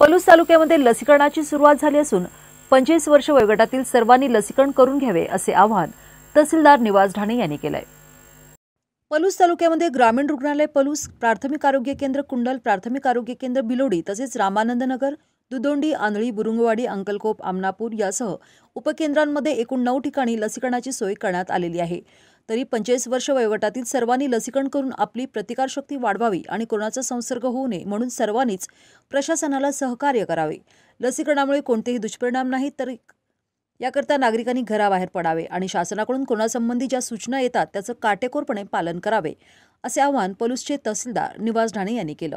पलूस तालुक्यामध्ये लसीकरणाची सुरुवात झाली असून 25 वर्ष वयोगटातील सर्वांनी लसीकरण करून घ्यावे असे आवाहन तहसीलदार निवास ढाणे यांनी केले आहे। पलूस तालुक्यामध्ये ग्रामीण रुग्णालय पलूस, प्राथमिक आरोग्य केंद्र कुंडल, प्राथमिक आरोग्य केंद्र बिलोडी तसेच रामानंद नगर, दुदोंडी, आंधळी, बुरुंगवाडी, अंकलकोप, आमनापूर यासह उपकेंद्रांमध्ये एकूण 9 ठिकाणी लसीकरणाची सोय करण्यात आलेली आहे। तरी 25 वर्ष वयोगटातील सर्वांनी लसीकरण करून आपली प्रतिकारशक्ती वाढवावी आणि कोरोनाचा संसर्ग होऊ नये म्हणून सर्वांनीच प्रशासनाला सहकार्य करावे। लसीकरणामुळे कोणतेही दुष्परिणाम नाहीत, तर याकरता नागरिकांनी घराबाहेर पडावे आणि शासनाकडून कोरोनासंबंधी ज्या सूचना येतात त्याचं काटेकोरपणे पालन करावे असे आवाहन पलूसचे तहसीलदार निवास ढाणे यांनी केलं।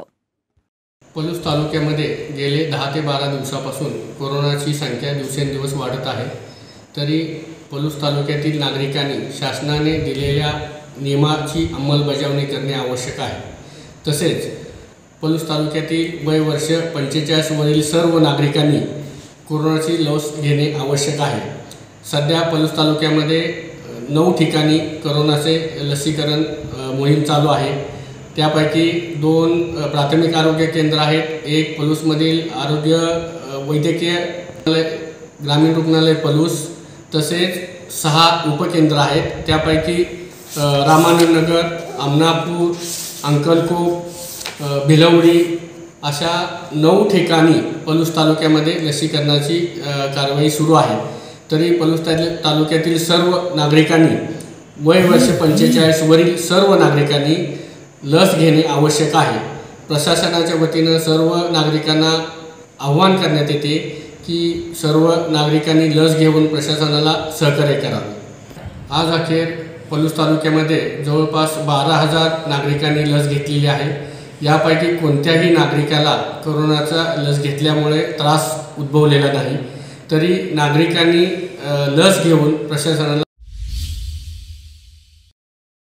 पलूस तालुक्यामध्ये गेले 10 ते 12 दिवसापासून कोरोनाची संख्या दिवसेंदिवस वाढत आहे। तरी पलूस तालुक्यातील नागरिकांनी शासनाने दिलेल्या नियमाची अंमलबजावणी करणे आवश्यक आहे। तसेच पलूस तालुक्यातील वय वर्ष 45 वरील सर्व नागरिकांनी कोरोनाची लस घेणे आवश्यक आहे। सध्या पलूस तालुक्यामध्ये 9 ठिकाणी कोरोनाचे लसीकरण मोहीम चालू आहे। त्यापैकी 2 प्राथमिक आरोग्य केंद्र आहेत, एक पलूसमधील आरोग्य वैद्यकीय ग्रामीण रुग्णालय पलूस, तसेच 6 उपकेंद्र आहेत। त्यापैकी रामानंद नगर, आमनापूर, अंकलकोप, भिलवडी अशा 9 ठिकाणी पलूस तालुक्यामध्ये लसीकरणाची कारवाई सुरू आहे। तरी पलूस तालुक्यातील सर्व नागरिकांनी वय वर्ष 45 वरील सर्व नागरिकांनी लस घेणे आवश्यक आहे। प्रशासनाच्या वतीनं सर्व नागरिकांना आवाहन करण्यात येते की सर्व नागरिकांनी लस घेऊन प्रशासनाला सहकार्य करावे। आज अखेर पलूस तालुक्यामध्ये जवळपास 12,000 नागरिकांनी लस घेतलेली आहे। यापैकी कोणत्याही नागरिकाला कोरोनाचा लस घेतल्यामुळे त्रास उद्भवलेला नाही। तरी नागरिकांनी लस घेऊन प्रशासनाला